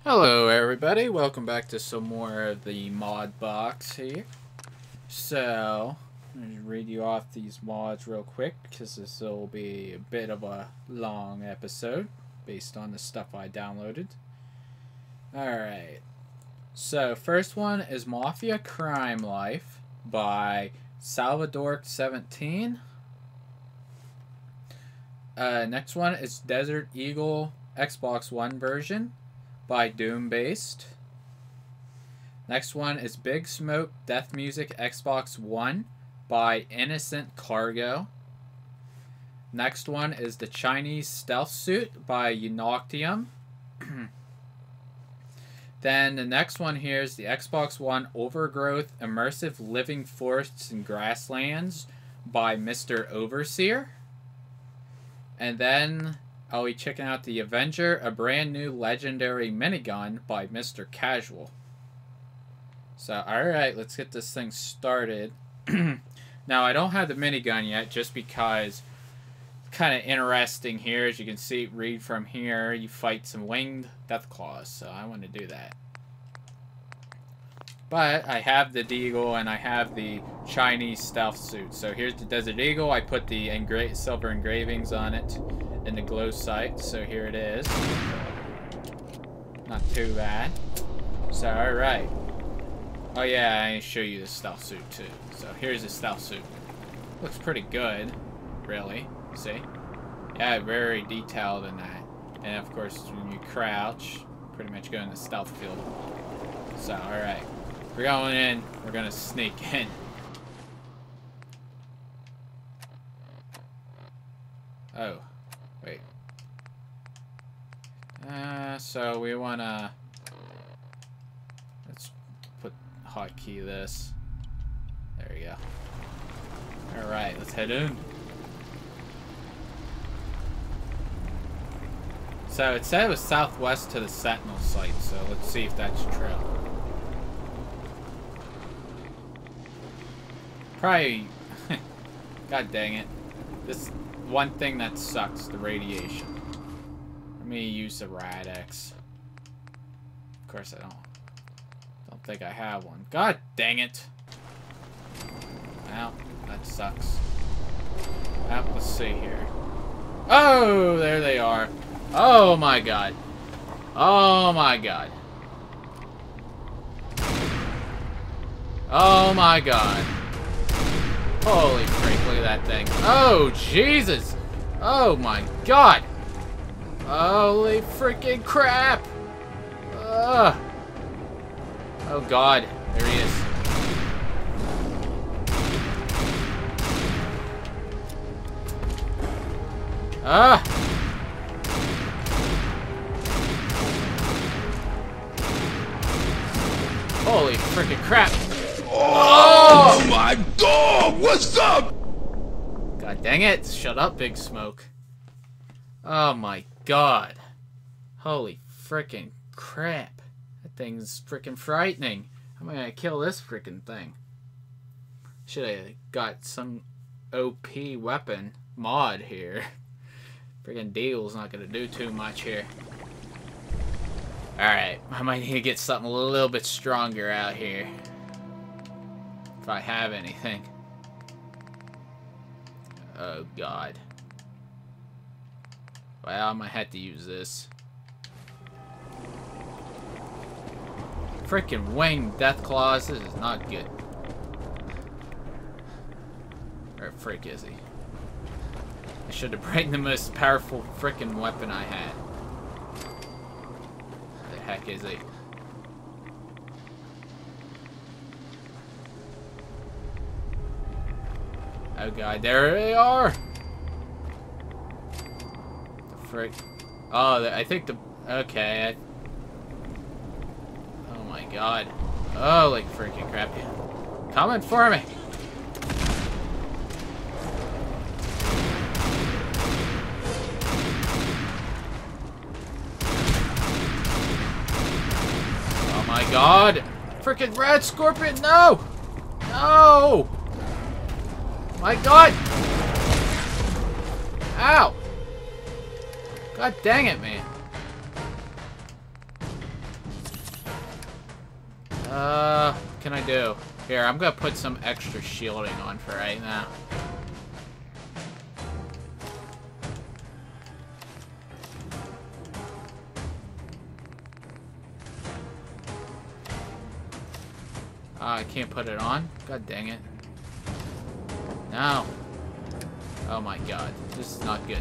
Hello everybody, welcome back to some more of the mod box here. So, I'm going to read you off these mods real quick because this will be a bit of a long episode based on the stuff I downloaded. Alright, so first one is Mafia Crime Life by Salvador17. Next one is Desert Eagle Xbox One version by DOOMBASED. Next one is Big Smoke Death Music Xbox One by InnocentCargo. Next one is the Chinese Stealth Suit by unoctium. Then the next one here is the Xbox One Overgrowth Immersive Living Forests and Grasslands by MisterOverseer. And then I'll be checking out the Avenger, a brand new legendary minigun by MrCasual. So, alright, let's get this thing started. Now, I don't have the minigun yet, just because it's kind of interesting here. As you can see, read from here, you fight some winged Deathclaws, so I want to do that. But I have the Deagle and I have the Chinese Stealth Suit. So here's the Desert Eagle. I put the silver engravings on it in the glow sight, so here it is. Not too bad. So, alright. Oh yeah, I need to show you the stealth suit too. So here's the stealth suit. Looks pretty good, really. See? Yeah, very detailed in that. And of course, when you crouch, pretty much go in the stealth field. So, alright. We're going in. We're gonna sneak in. Oh. Wait. So we wanna... Let's put hotkey this. There we go. Alright, let's head in. So it said it was southwest to the Sentinel site, so let's see if that's true. Probably... God dang it. This one thing that sucks, the radiation. Let me use the Radix. Of course I don't think I have one. God dang it. Well, that sucks. Well, let's see here. Oh, there they are. Oh my god. Oh my god. Oh my god. Holy freak, look at that thing. Oh, Jesus. Oh my god. Holy freaking crap. Oh god. There he is. Holy freaking crap. Oh my god, what's up? God dang it. Shut up, Big Smoke. Oh my god. Holy freaking crap. That thing's freaking frightening. How am I gonna kill this freaking thing? Should have got some OP weapon mod here. Freaking Deagle's not gonna do too much here. Alright, I might need to get something a little bit stronger out here. If I have anything. Oh god. Well, I might have to use this. Freaking winged Deathclaws, this is not good. Where the frick is he? I should have brought the most powerful freaking weapon I had. Where the heck is he? Oh god, there they are! The frick. Oh, I think the... Okay. Oh my god. Oh, like freaking crap. Coming for me! Oh my god! Freaking red scorpion, no! No! My god! Ow! God dang it, man. What can I do? Here, I'm gonna put some extra shielding on for right now. I can't put it on? God dang it. No. Oh my god. This is not good.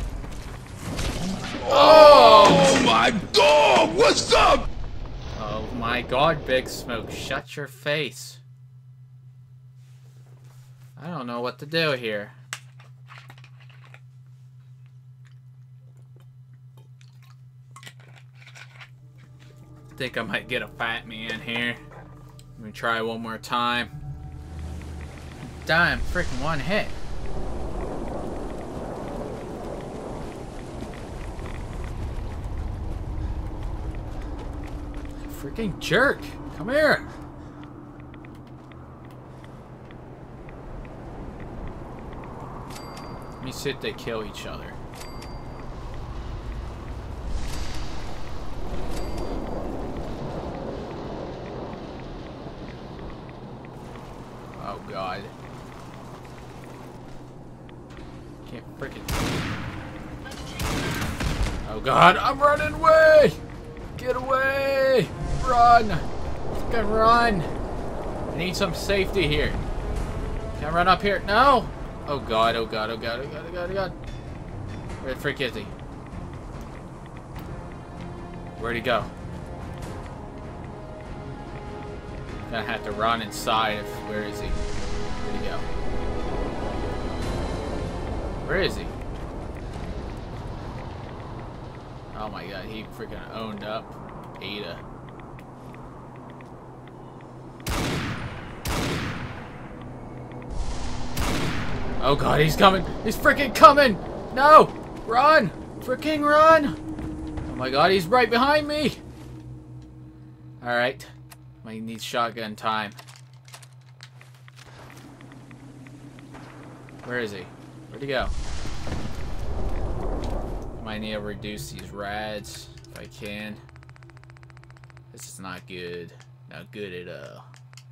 Oh my god! What's up? Oh my god, Big Smoke. Shut your face. I don't know what to do here. Think I might get a fat man here. Let me try one more time. Damn, freaking one hit. Freaking jerk! Come here! Let me see if they kill each other. Oh god. Can't freaking. Oh god, I'm running away! Get away! Run! Fucking run! I need some safety here. Can I run up here? No! Oh god, oh god, oh god, oh god, oh god, oh god. Where the frick is he? Where'd he go? Gonna have to run inside. Where is he? Where'd he go? Where is he? Oh my god, he freaking owned up Ada. Oh god, he's coming! He's freaking coming! No! Run! Freaking run! Oh my god, he's right behind me! Alright. Might need shotgun time. Where is he? Where'd he go? Might need to reduce these rads if I can. This is not good. Not good at all.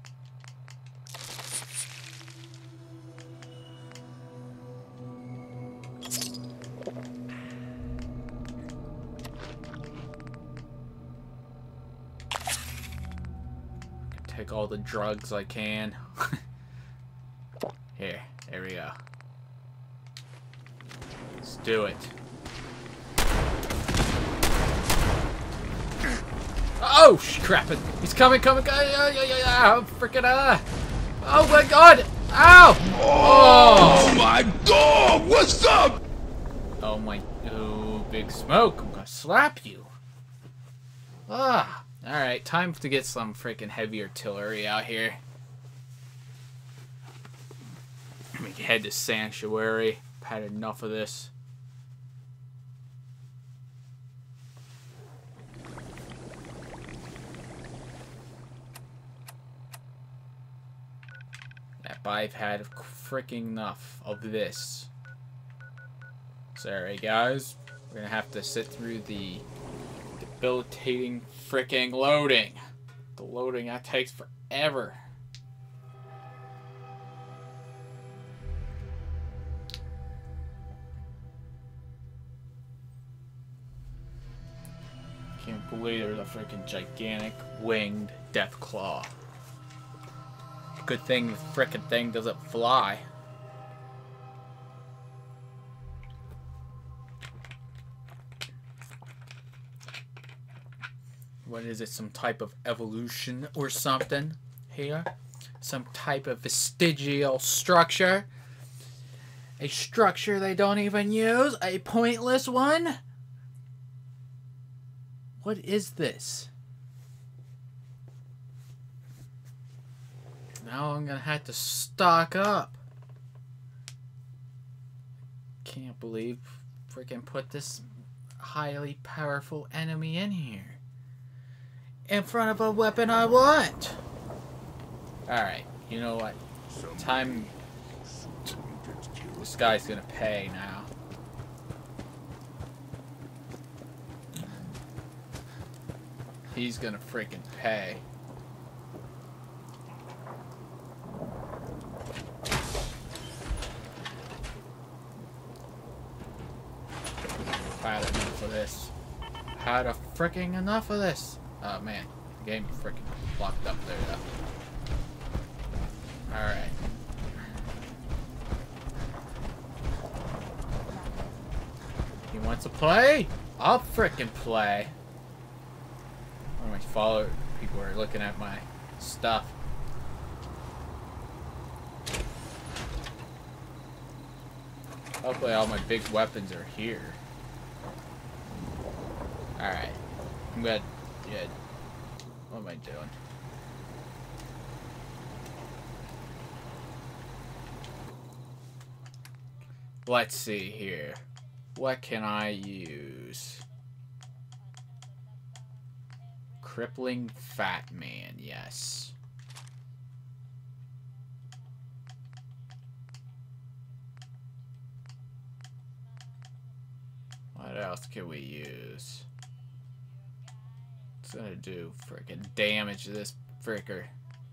Take all the drugs I can. Here, there we go. Let's do it. Oh, crap! He's coming! Oh, freaking oh my god! Ow! Oh my god! What's up? Oh my! Oh, Big Smoke! I'm gonna slap you. Ah! All right, time to get some freaking heavy artillery out here. Let me head to Sanctuary. I've had enough of this. I've had freaking enough of this. Sorry, guys. We're gonna have to sit through the debilitating freaking loading. The loading that takes forever. Can't believe there's a freaking gigantic winged Deathclaw. Good thing the frickin' thing doesn't fly. What is it? Some type of evolution or something here? Some type of vestigial structure? A structure they don't even use? A pointless one? What is this? Now I'm gonna have to stock up. Can't believe freaking put this highly powerful enemy in here. In front of a weapon I want. Alright, you know what? Time. This guy's gonna pay now. He's gonna freaking pay. Had enough of this. Had a freaking enough of this. Oh man, the game freaking locked up there though. Alright. He wants to play? I'll freaking play. One of my follower people are looking at my stuff. Hopefully all my big weapons are here. Alright. I'm good. Good. What am I doing? Let's see here. What can I use? Crippling Fat Man, yes. What else can we use? It's gonna do freaking damage to this fricker.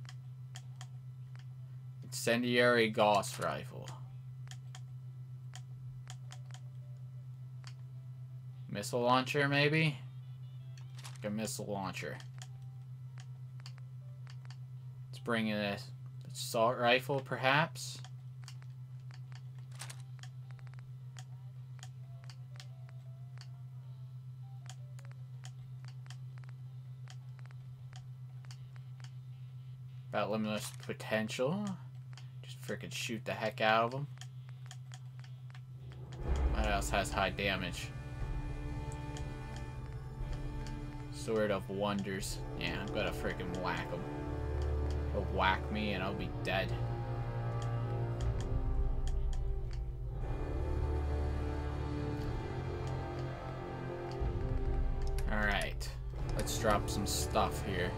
Incendiary Gauss Rifle. Missile launcher, maybe? Like a missile launcher. Let's bring in a assault rifle, perhaps? About limitless potential. Just freaking shoot the heck out of them. What else has high damage? Sword of Wonders. Yeah, I'm gonna freaking whack him. He'll whack me and I'll be dead. Alright. Let's drop some stuff here.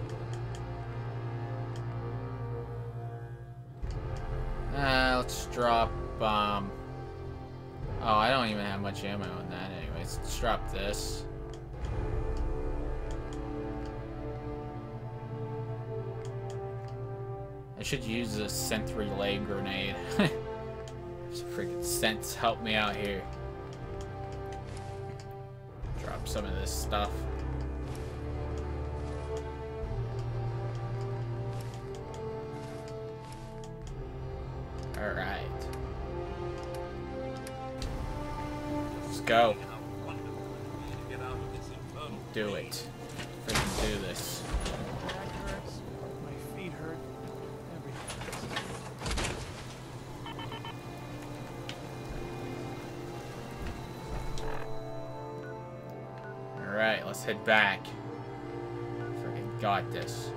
Let's drop, oh, I don't even have much ammo on that anyways. Let's drop this. I should use a scent relay grenade. Just freaking scents help me out here. Drop some of this stuff. Alright. Let's go. Do it. Freaking do this. My feet hurt. Alright, let's head back. Freaking got this.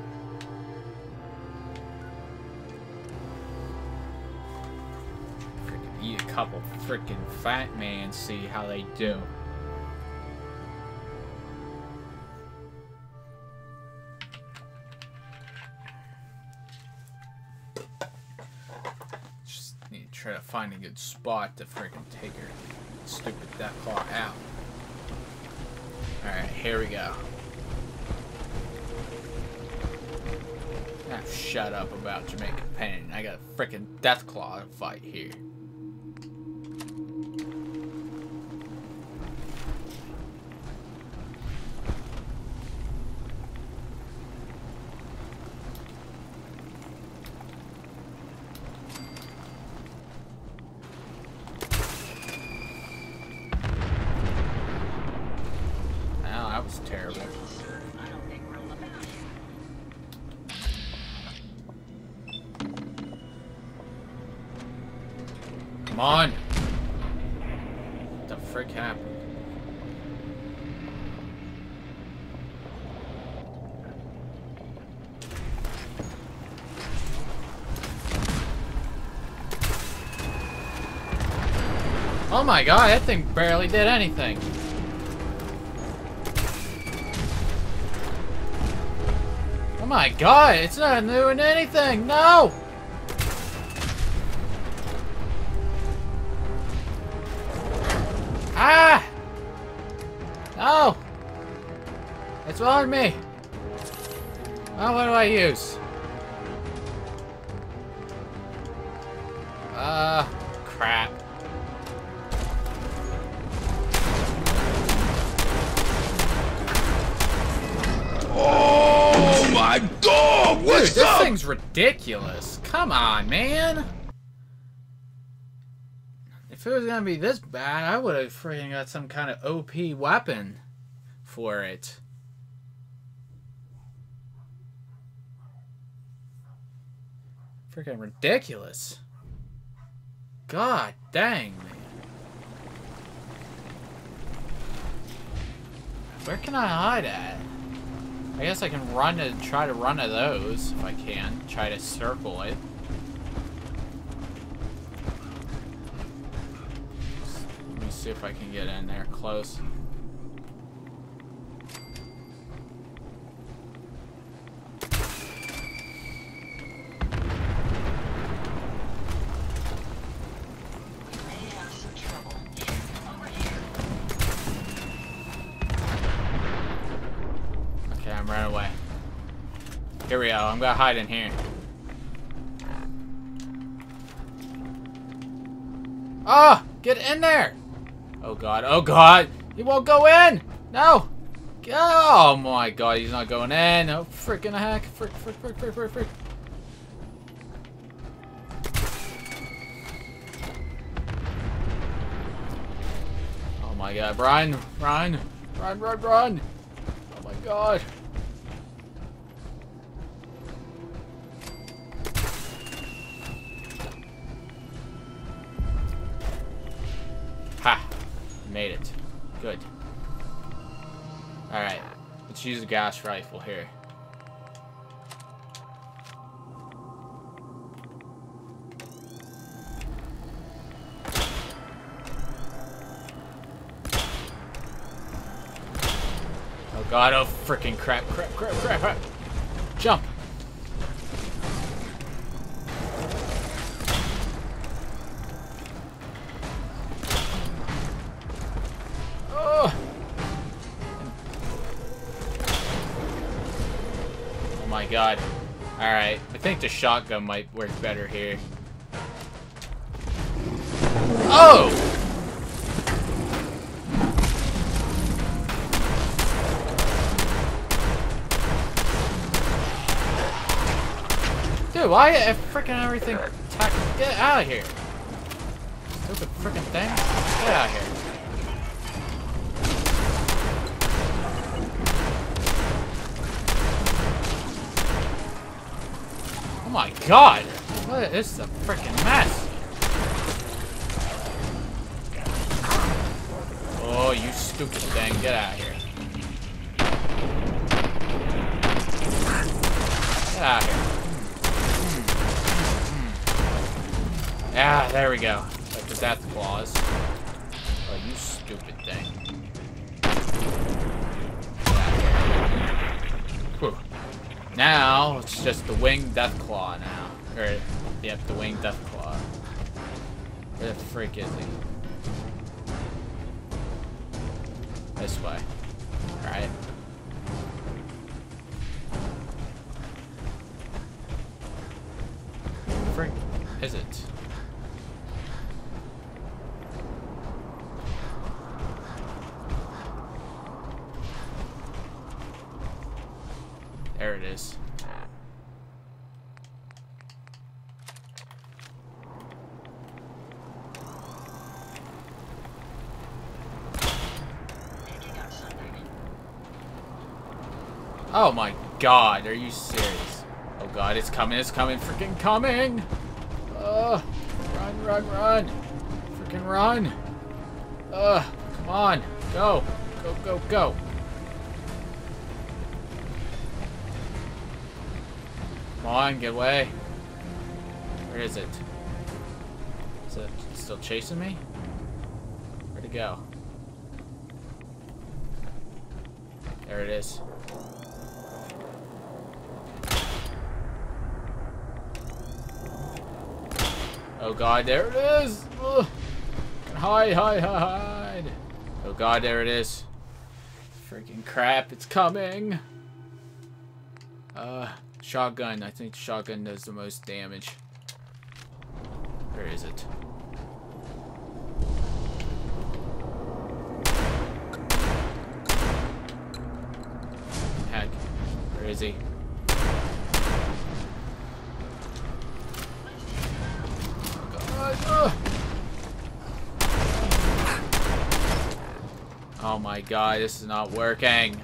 Freaking eat a couple freaking fat man, see how they do. Just need to try to find a good spot to freaking take her stupid Deathclaw out. Alright, here we go. Ah, shut up about Jamaican Pen. I got a freaking Deathclaw to fight here. Terrible. Come on! What the frick happened? Oh my god, that thing barely did anything. Oh my god, it's not doing anything! No! Ah! No! It's on me! Oh, what do I use? Crap. What's Dude, up? this thing's ridiculous. Come on, man. If it was gonna be this bad, I would have freaking got some kind of OP weapon for it. Freaking ridiculous. God dang, man. Where can I hide at? I guess I can try to run to those if I can. Try to circle it. Let me see if I can get in there close. Run away. Here we go. I'm gonna hide in here. Ah! Get in there! Oh god. Oh god! He won't go in! No! Oh my god, he's not going in. Oh freaking heck. Frick. Oh my god. Run! Oh my god. Ha! Made it. Good. Alright. Let's use a gas rifle here. Oh god, oh freaking crap. Jump! Oh my god. Alright, I think the shotgun might work better here. Oh! Dude, why is freaking everything attack? Get out of here! Stupid freaking thing. Get out of here. Oh my god! What is a freaking mess? Oh, you stupid thing. Get out of here. Get out of here. Ah, there we go. Like the Deathclaws. Oh, you stupid thing. Whew. Now, it's just the winged Deathclaw now. Or, yep, the winged Deathclaw. Where the freak is he? This way. Alright. Frick is it? There it is. Oh my god, are you serious? Oh god, it's coming, freaking coming! Run! Freaking run! Come on, go! Go! Come on, get away. Where is it? Is it still chasing me? Where'd it go? There it is. Oh god, there it is! Ugh. Hide! Oh god, there it is. Freaking crap, it's coming! Shotgun. I think shotgun does the most damage. Where is it? Heck. Where is he? Oh my god, this is not working.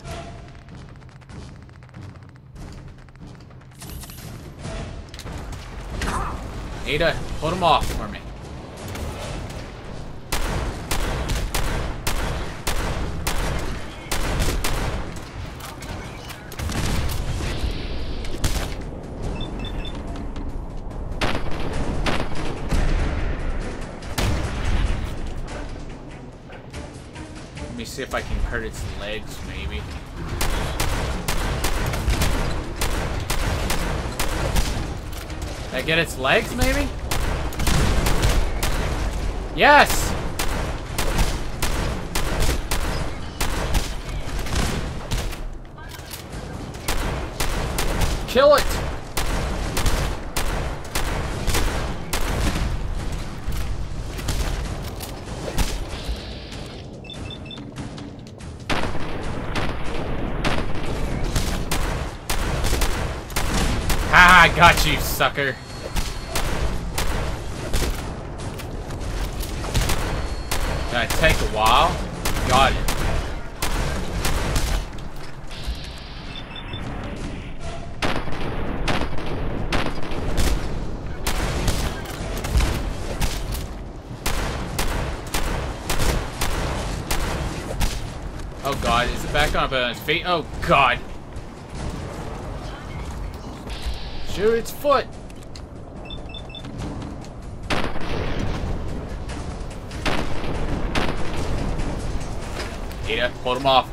Ada, put him off for me. Let me see if I can hurt its legs, maybe. Did I get its legs, maybe? Yes! Kill it! Ah, I got you, sucker. Gonna take a while. Got it. Oh god, is it back on its feet? Oh god. Shoot its foot! Ada, hold him off.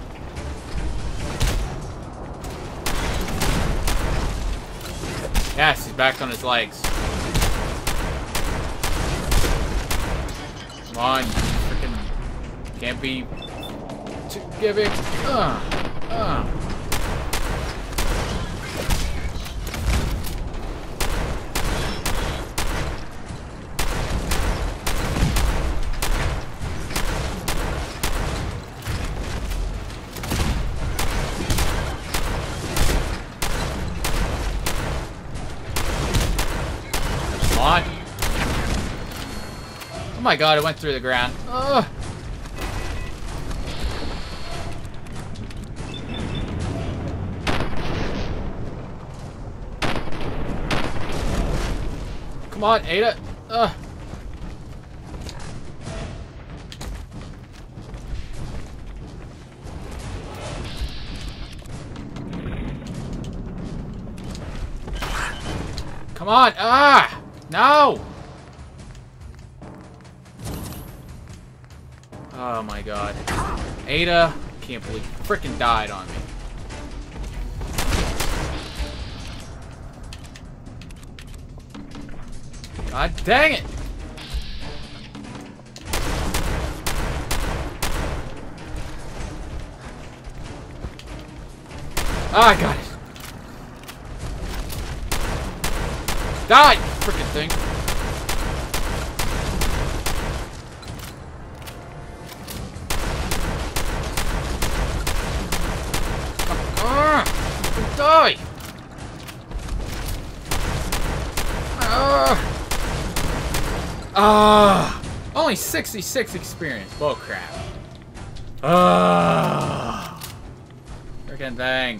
Yes, he's back on his legs. Come on, you freaking can't be too giving. Oh my god, it went through the ground. Ugh. Come on, Ada. Ugh. Come on. Ah! No! Oh my god. Ada, can't believe you frickin' died on me. God dang it! Ah, I got it. Die, frickin' thing. Die! Only 66 experience. Bull crap. Freaking thing.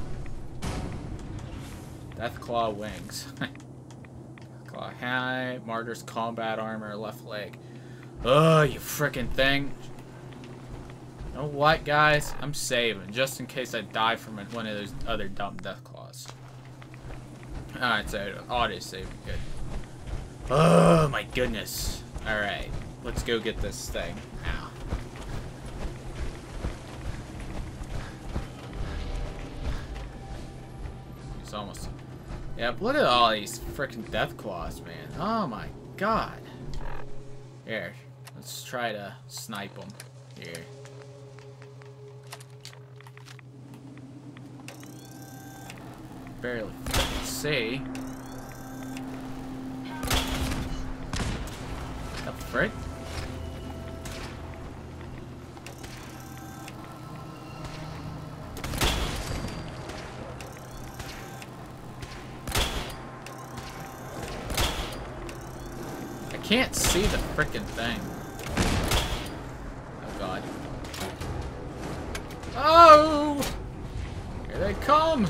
Deathclaw wings. Claw hat, Martyr's combat armor, left leg. You freaking thing. You know what, guys? I'm saving, just in case I die from one of those other dumb Deathclaws. Alright, so auto save, good. Oh my goodness. Alright, let's go get this thing now. It's almost... Yeah, look at all these freaking Deathclaws, man. Oh my god. Here, let's try to snipe them. Here. Barely see. The frick? I can't see the frickin' thing. Oh god. come!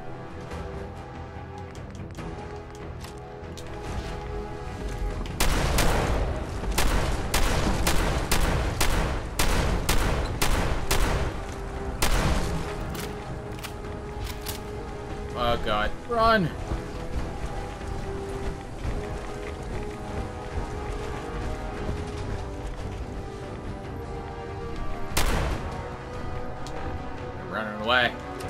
Oh god, run! I'm running away.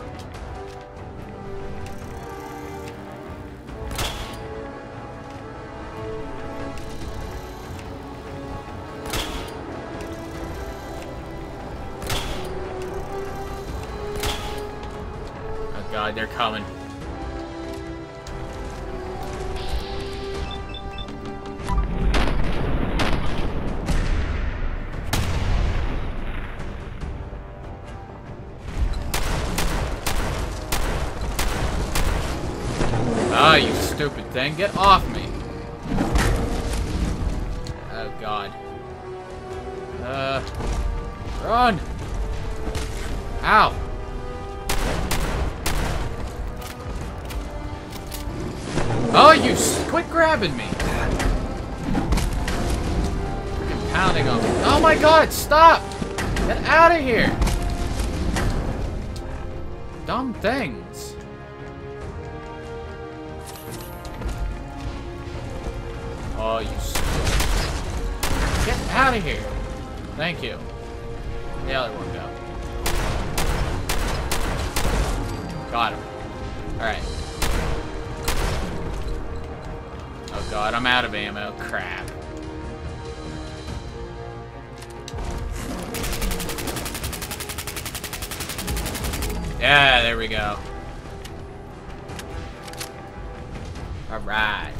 Oh god, they're coming. Ah, you stupid thing. Get off me. Oh, God. Run! Ow! Oh, you quit grabbing me. Freaking pounding on me. Oh, my God, stop! Get out of here! Dumb things. Oh, you stupid. Get out of here. Thank you. The other one go. Got him. Alright. Oh god, I'm out of ammo. Crap. Yeah, there we go. Alright.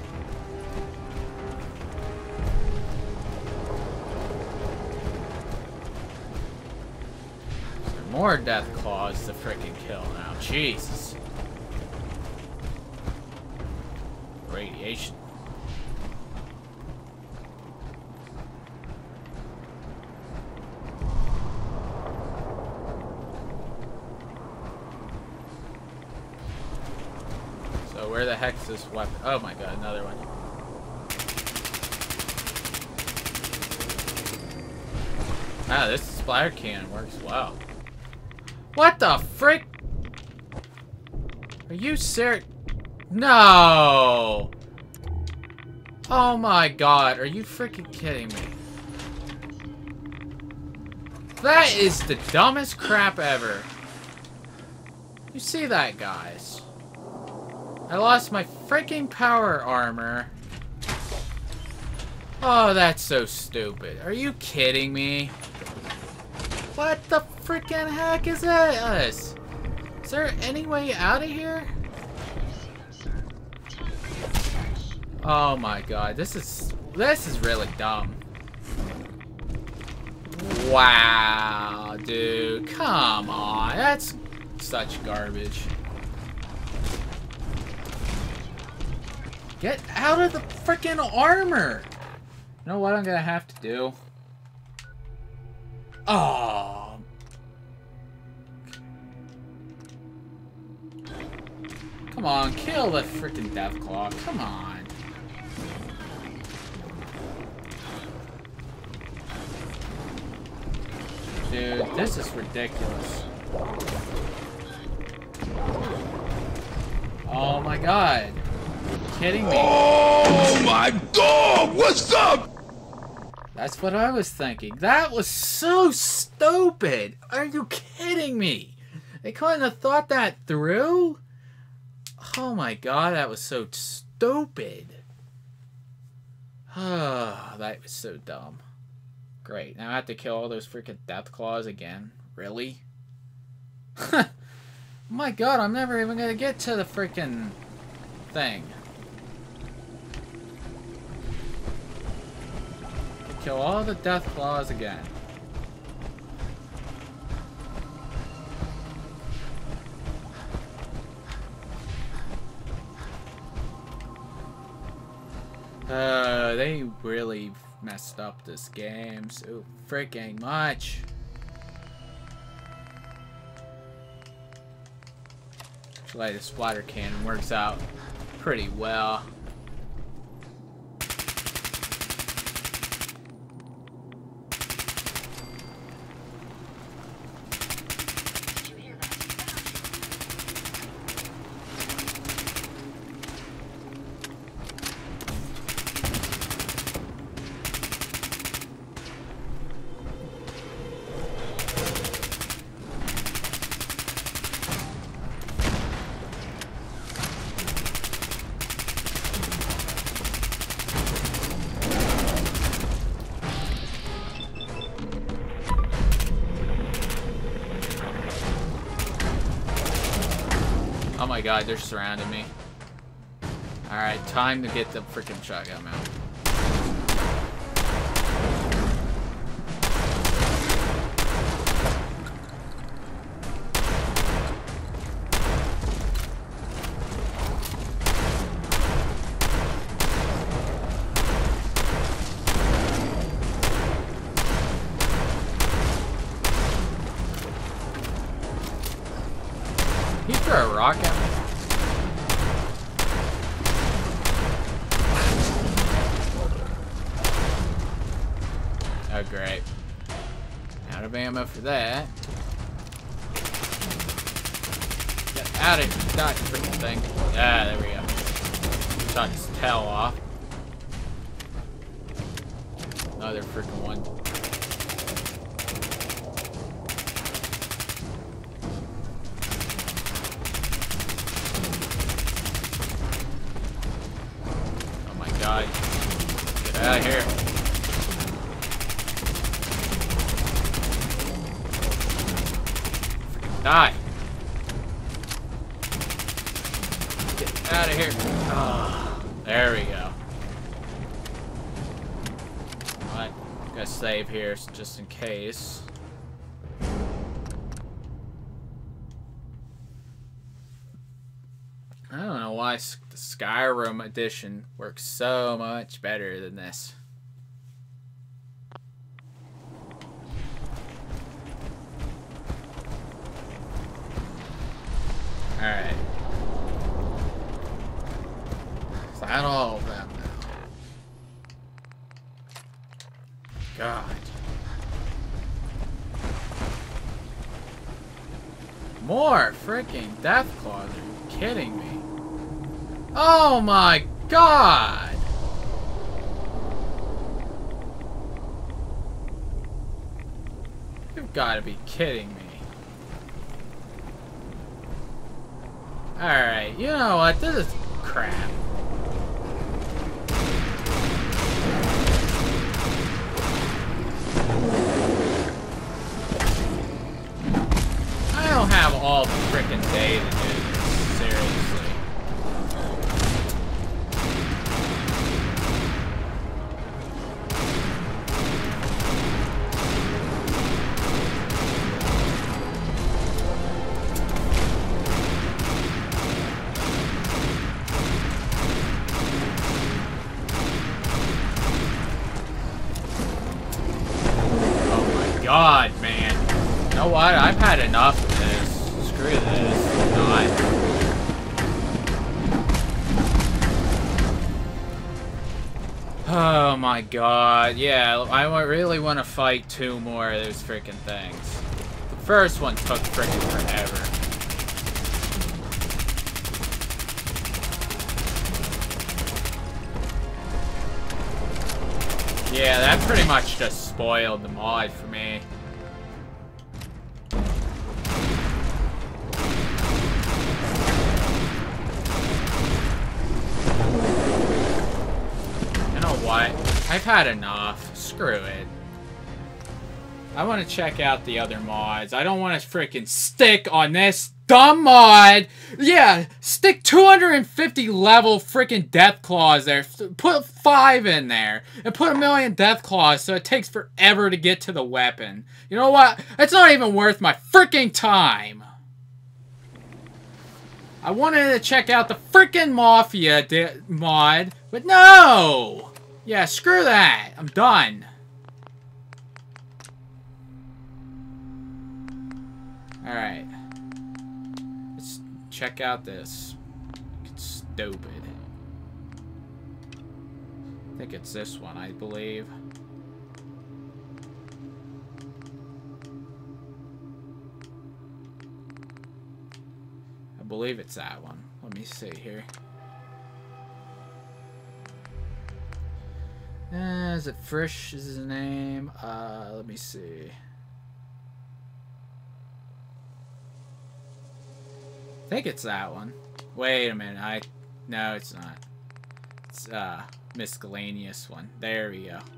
More Deathclaws to freaking kill now. Jesus. Radiation. So where the heck's this weapon? Oh my god, another one. Ah, this splatter cannon works well. What the frick? Are you serious? No! Oh my god, are you freaking kidding me? That is the dumbest crap ever. You see that, guys? I lost my freaking power armor. Oh, that's so stupid. Are you kidding me? What the freaking heck is this? Is there any way out of here? Oh my god, this is really dumb. Wow, dude, come on, that's such garbage. Get out of the freaking armor! You know what I'm gonna have to do? Oh. Come on, kill the freaking Deathclaw. Come on. Dude, this is ridiculous. Oh my god. Are you kidding me? Oh my god, what's up? That's what I was thinking. That was so stupid. Are you kidding me? They couldn't have thought that through? Oh my god, that was so stupid. Oh, that was so dumb. Great, now I have to kill all those freaking Deathclaws again. Really? Oh my god, I'm never even gonna get to the freaking thing. Kill all the Deathclaws again. They really messed up this game so freaking much. Actually, the splatter cannon works out pretty well. Oh my god, they're surrounding me. Alright, time to get the freaking shotgun out. He threw a rock at me. Oh, great. Out of ammo for that. Get out of here. Die, freaking thing. Ah, there we go. Shot his tail off. Another freaking one. Get out of here. Freaking die. Get out of here. Oh, there we go. Alright, gotta save here just in case. I don't know why the Skyrim edition works so much better than this. Alright. Is that all of them now? God. More freaking Deathclaws. Are you kidding me? Oh my god! You've got to be kidding me. Alright, you know what? This is crap. I don't have all the frickin' day to do this, seriously. God, man. You know what? I've had enough of this. Screw this. Not. Oh my god. Yeah, I really want to fight 2 more of those freaking things. The first one took freaking forever. Yeah, that pretty much just spoiled the mod for me. You know what? I've had enough. Screw it. I want to check out the other mods. I don't want to freaking stick on this dumb mod. Yeah, stick 250 level freaking Deathclaws there. Put 5 in there. And put 1,000,000 Deathclaws so it takes forever to get to the weapon. You know what? It's not even worth my freaking time. I wanted to check out the freaking Mafia mod, but no! Yeah, screw that. I'm done. Alright. Let's check out this. It's stupid. I think it's this one, I believe. I believe it's that one. Let me see here. Is it Frisch? Is his name? Let me see. I think it's that one. Wait a minute. No, it's not. It's miscellaneous one. There we go.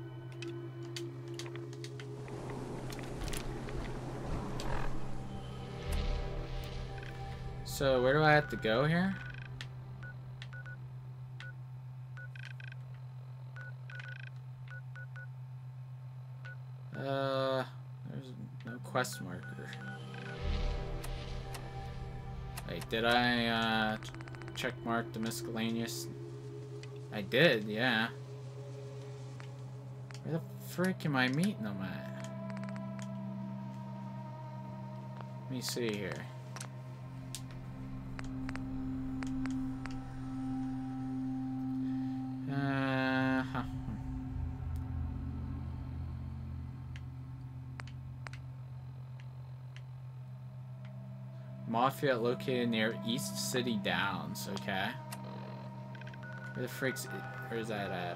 So where do I have to go here? There's no quest marker. Wait, did I check mark the miscellaneous? I did, yeah. Where the frick am I meeting them at? Let me see here. Mafia located near East City Downs, okay. Where the frick's where's that at?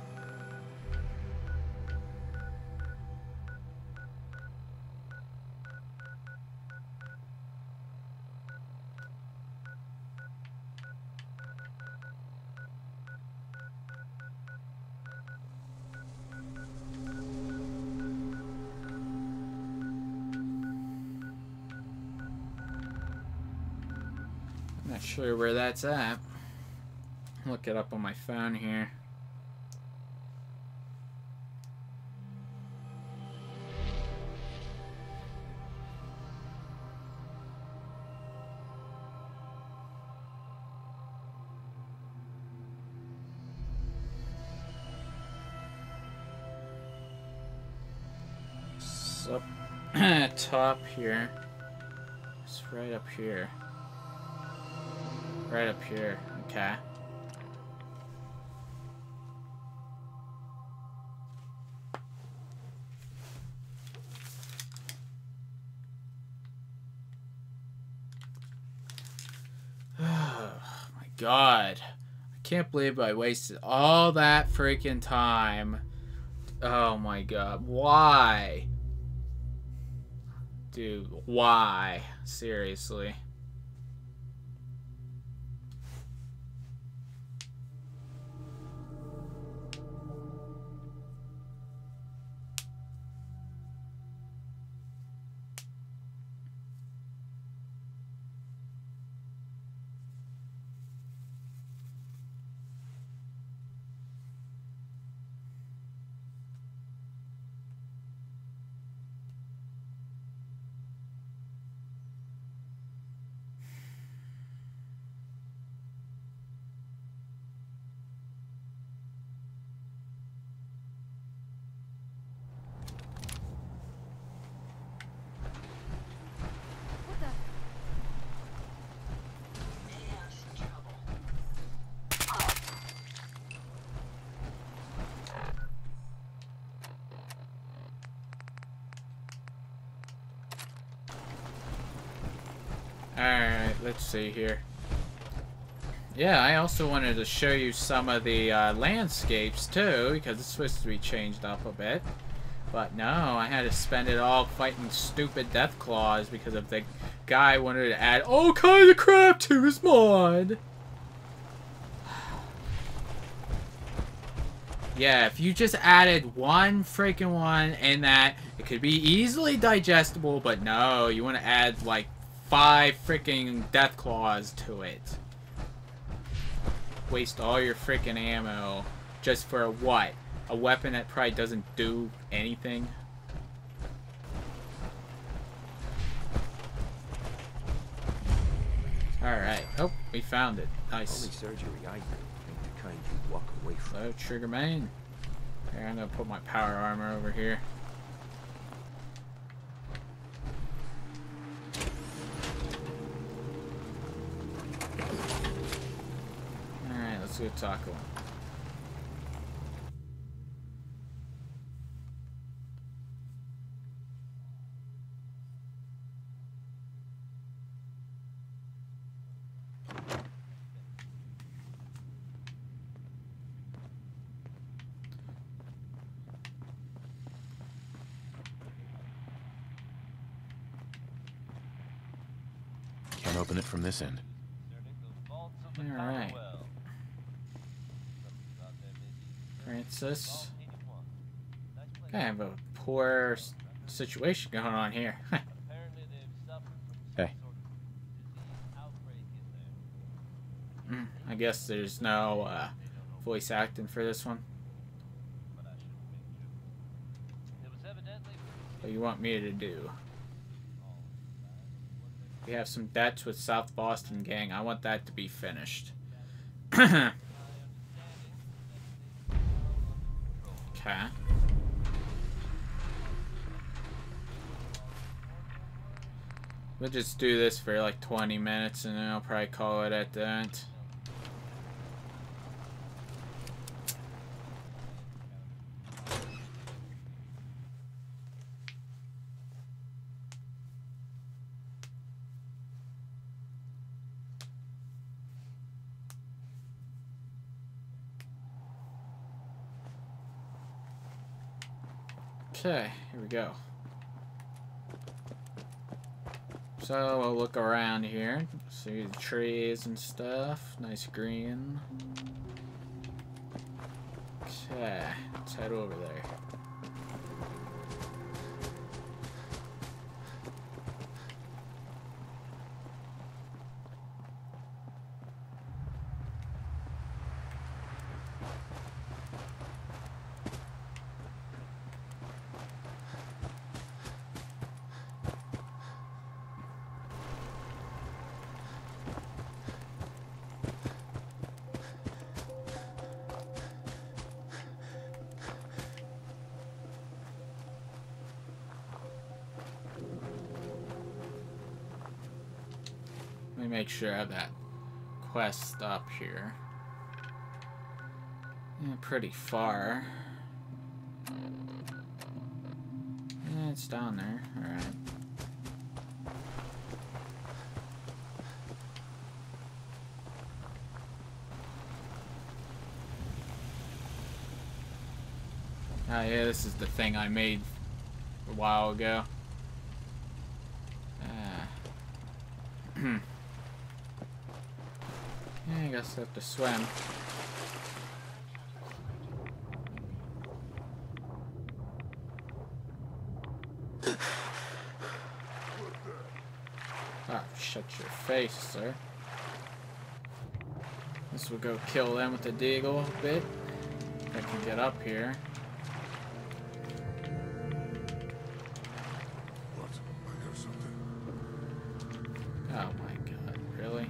Not sure where that's at. Look it up on my phone here. It's up top here. It's right up here. Right up here, okay. Oh my god. I can't believe I wasted all that freaking time. Oh my god. Why? Dude, why? Seriously. Alright, let's see here. Yeah, I also wanted to show you some of the landscapes too, because it's supposed to be changed up a bit. But no, I had to spend it all fighting stupid Deathclaws because of the guy wanted to add all kinds of crap to his mod. Yeah, if you just added one freaking one and that, it could be easily digestible, but no, you want to add like 5 freaking Deathclaws to it. Waste all your freaking ammo just for what? A weapon that probably doesn't do anything? Alright. Oh, we found it. Nice. Only surgery I do ain't the kind you walk away from. So, trigger main. Here, I'm gonna put my power armor over here. go talk to him. Can't open it from this end. Alright. Francis. I have a poor situation going on here. Hey. I guess there's no voice acting for this one. What do you want me to do? We have some debts with South Boston gang. I want that to be finished. Okay. We'll just do this for like 20 minutes and then I'll probably call it at the end. Okay, here we go. So we'll look around here, see the trees and stuff. Nice green. Okay, let's head over there. Let me make sure I have that quest up here. Yeah, pretty far. Yeah, it's down there. Alright. Oh yeah, this is the thing I made a while ago. Yeah, I guess I have to swim. Ah, shut your face, sir. This will go kill them with the deagle a bit. If I can get up here. What? I hear something. Oh my god, really?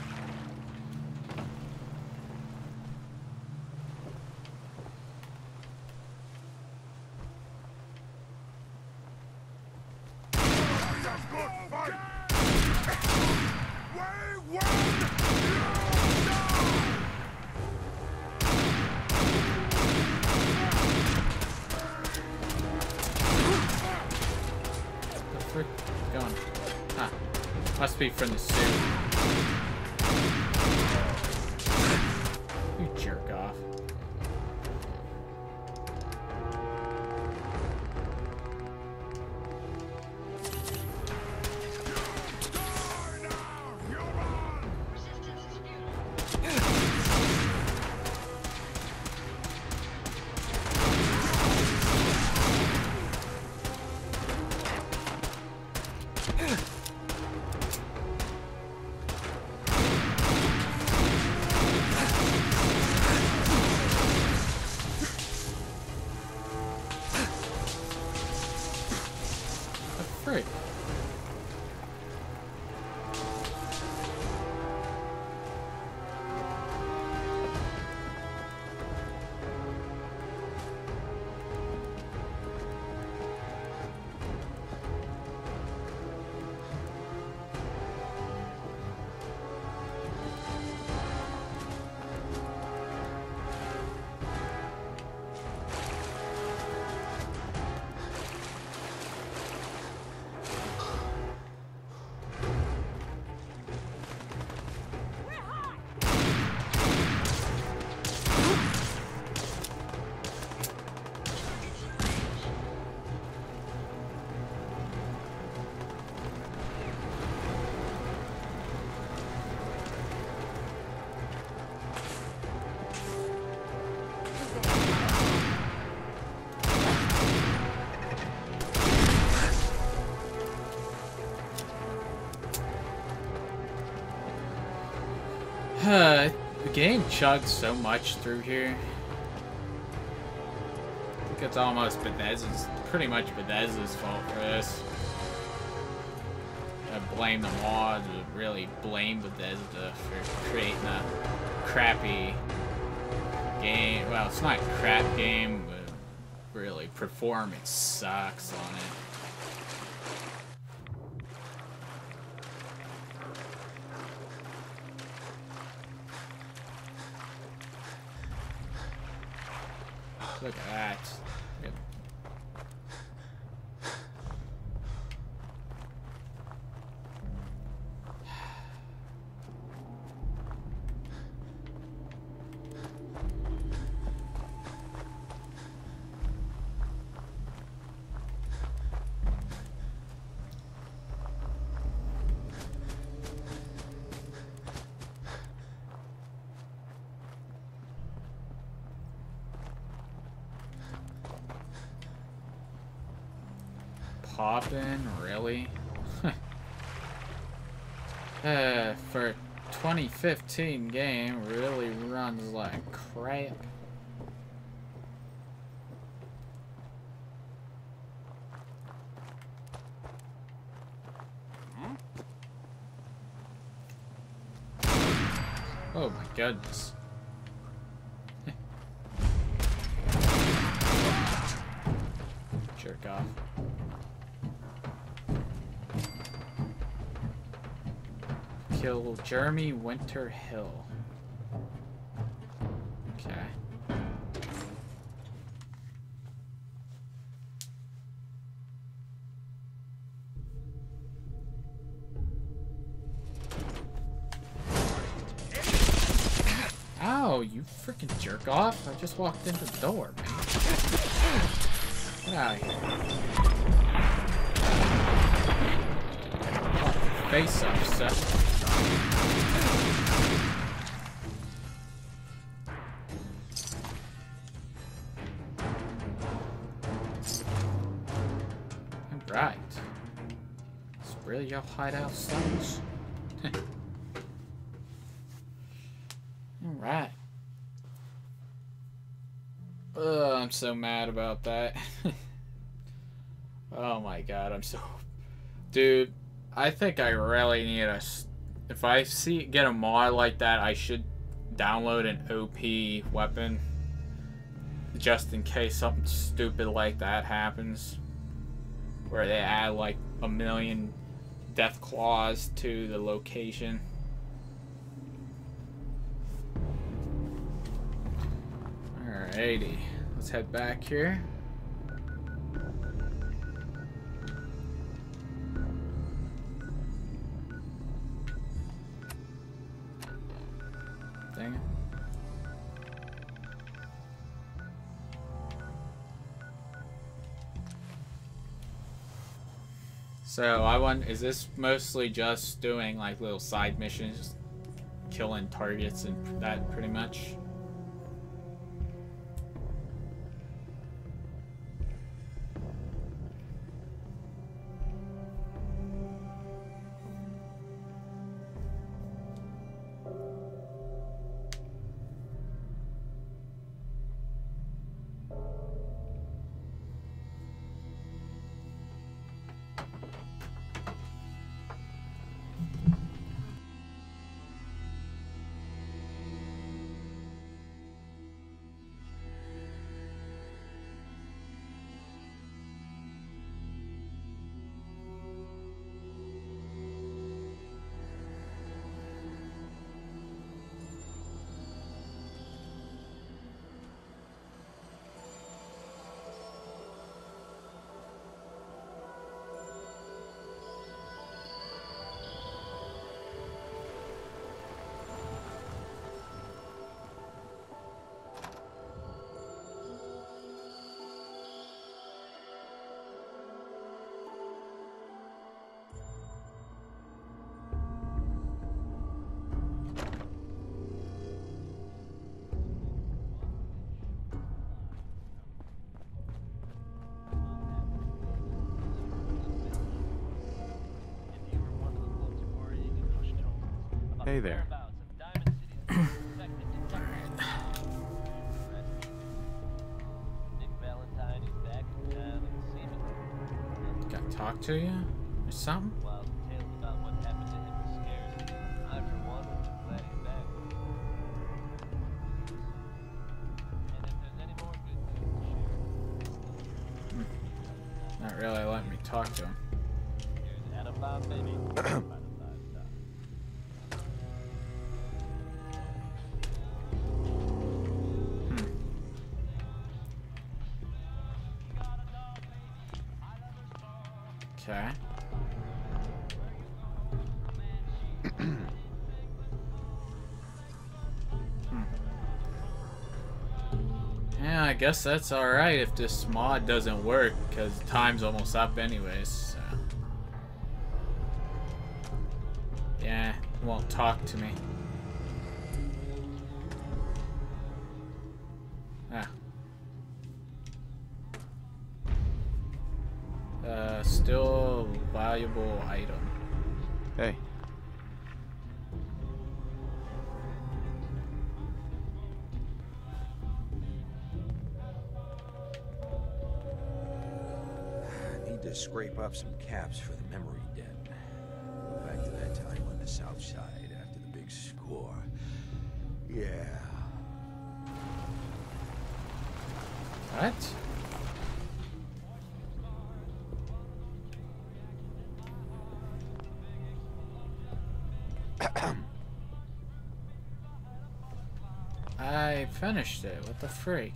Going. Ah, must be from the suit. You jerk off. Frick. The game chugs so much through here. I think it's almost Bethesda's, pretty much Bethesda's fault for this. I blame the mods, but really blame Bethesda for creating a crappy game. Well, it's not a crap game, but really performance sucks on it. Look at that. Poppin', really? For a 2015 game, really runs like crap. Oh my goodness. Jerk off. Kill Jeremy Winterhill. Okay. Ow, you freaking jerk off. I just walked into the door, man. Get out of here. Pop your face off, Seth. Alright. It's really your hideout sounds. Alright. Ugh, I'm so mad about that. Oh my god, I'm so... Dude, I think I really need a... If I get a mod like that, I should download an OP weapon. Just in case something stupid like that happens. Where they add like 1,000,000 Deathclaws to the location. Alrighty. Let's head back here. Dang it. So I want, is this mostly just doing like little side missions, killing targets and that pretty much? Hey there. talk to you or something? Wild tales about what happened to him scares me. I, for one, am glad he's back. And if there's any more good news to share, Not really letting me talk to him. here's Anabob, baby. Okay. Yeah, I guess that's alright if this mod doesn't work, because time's almost up anyways, so. Yeah, won't talk to me. Ah. Still valuable item. Hey. I need to scrape up some caps for the memory den. Go back to that time on the south side after the big score. Yeah. What? I finished it. What the freak?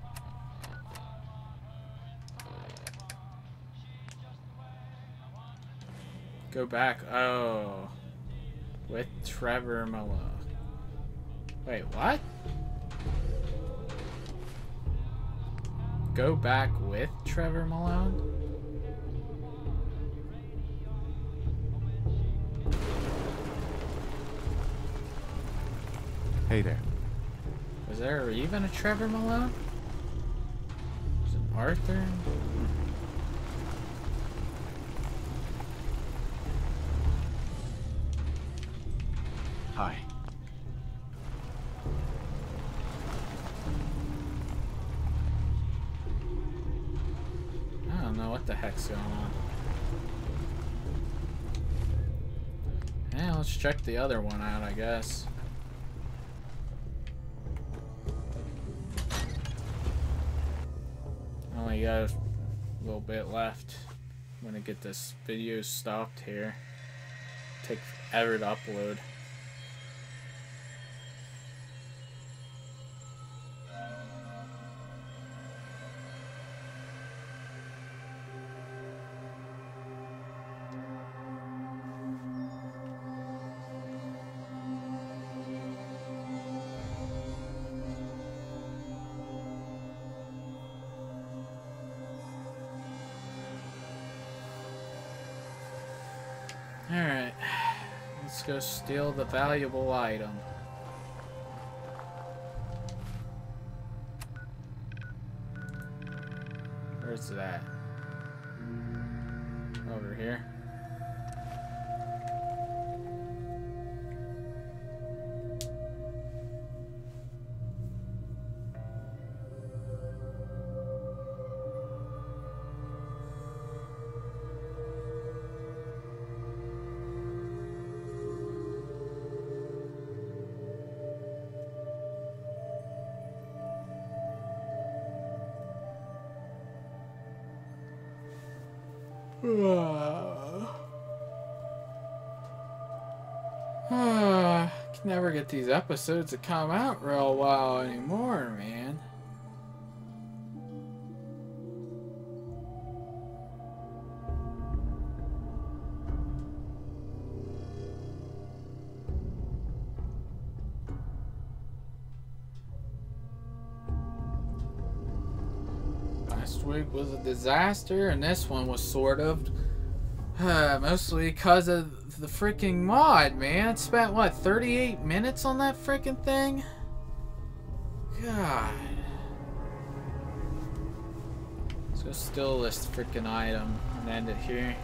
Go back. Oh. With Trevor Malone. Wait, what? Go back with Trevor Malone? Hey there. Was there even a Trevor Malone? Was it Arthur? Hi. I don't know what the heck's going on. Yeah, let's check the other one out, I guess. Only got a little bit left. I'm gonna get this video stopped here. Take forever to upload. Alright, let's go steal the valuable item. Where's that? Over here. Can never get these episodes to come out real well anymore, man. Last week was a disaster, and this one was sort of mostly because of the freaking mod, man. Spent what, 38 minutes on that freaking thing? God. Let's go steal this freaking item and end it here.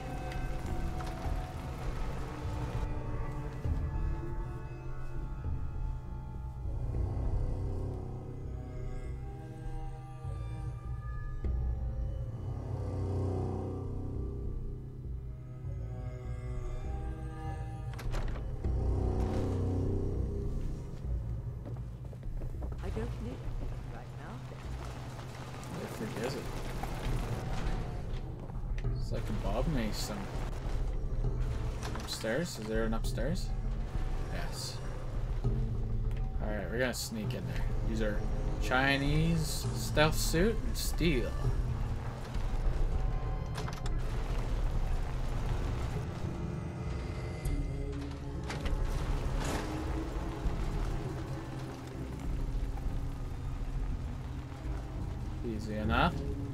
It's like above me. Some upstairs. Is there an upstairs? Yes. All right, we're gonna sneak in there. These are Chinese stealth suit and steel. Easy enough.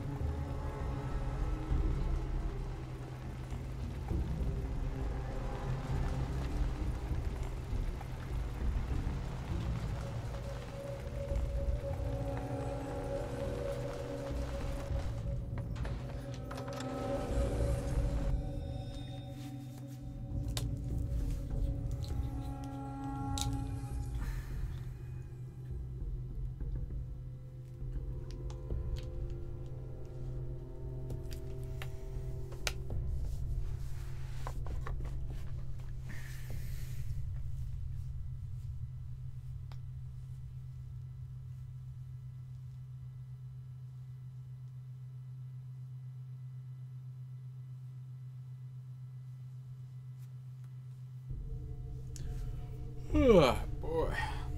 Oh, boy.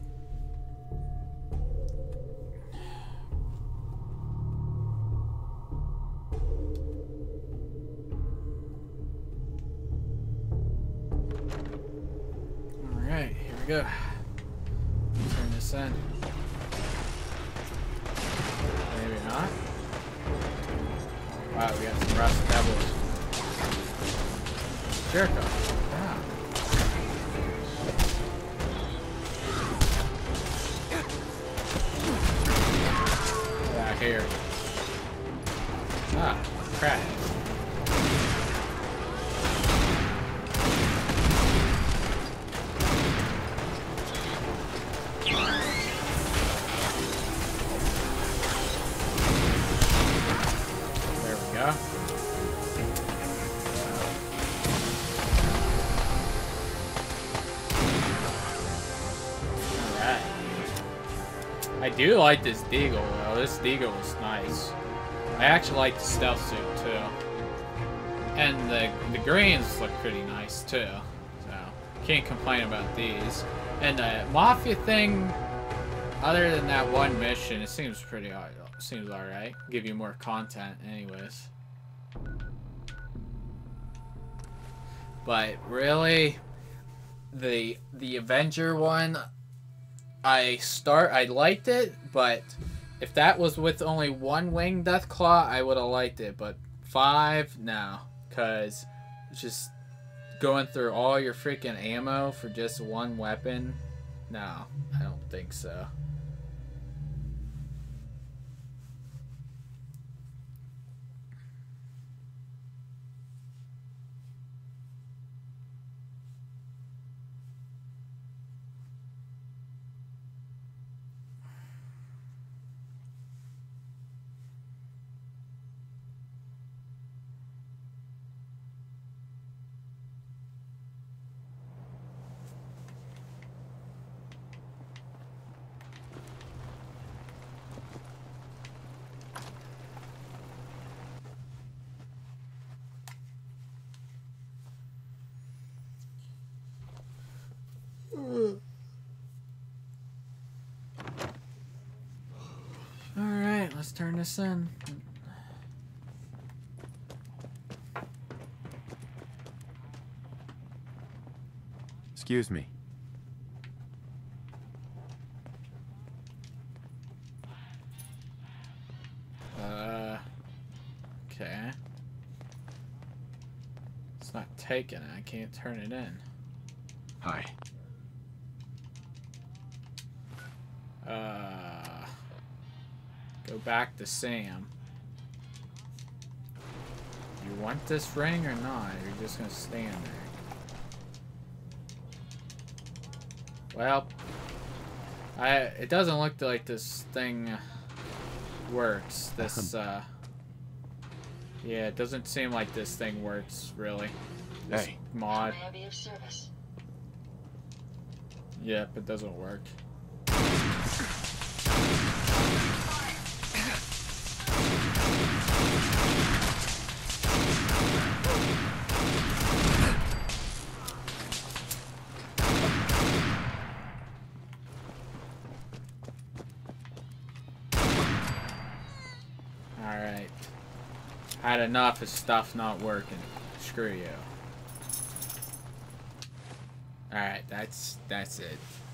Alright, here we go. Turn this in. Maybe not. Wow, we got some rust devils. Jericho. Wow. Here. Ah, crap. There we go. Alright. I do like this deagle though. This deagle is nice. I actually like the stealth suit too. And the greens look pretty nice too. So can't complain about these. And the Mafia thing, other than that one mission, it seems pretty seems alright. Give you more content anyways. But really the Avenger one, I liked it, but if that was with only one wing Deathclaw, I would have liked it. But 5, no, because it's just going through all your freaking ammo for just one weapon. No, I don't think so. Alright, let's turn this in. Excuse me. Okay. It's not taking it. I can't turn it in. Hi. Go back to Sam. You want this ring or not? You're just gonna stand there. Well, it doesn't look like this thing works. This, yeah, it doesn't seem like this thing works, really. This Hey. mod. Yep, it doesn't work. Had enough of stuff not working. Screw you. Alright, that's it.